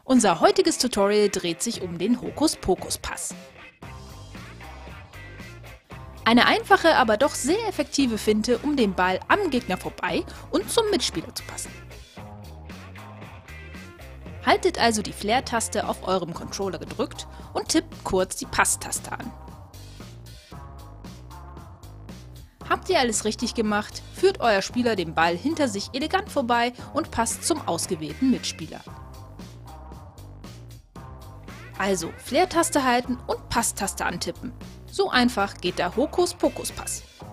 Unser heutiges Tutorial dreht sich um den Hokuspokus-Pass. Eine einfache, aber doch sehr effektive Finte, um den Ball am Gegner vorbei und zum Mitspieler zu passen. Haltet also die Flair-Taste auf eurem Controller gedrückt und tippt kurz die Passtaste an. Habt ihr alles richtig gemacht, führt euer Spieler den Ball hinter sich elegant vorbei und passt zum ausgewählten Mitspieler. Also Flair-Taste halten und Passtaste antippen. So einfach geht der Hokuspokus-Pass.